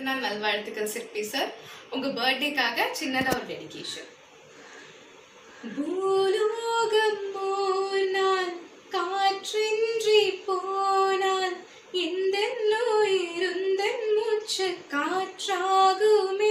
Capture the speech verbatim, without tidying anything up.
பிறந்தநாள் நல்வாழ்த்துக்கள் சிற்பி சார். உங்க பர்த்டேக்காக சின்னதா ஒரு டெடிகேஷன். பூலோகம் போனால் காற்றின்றி போனால் எந்த நோயிருந்த மூச்சு காற்றாகுமே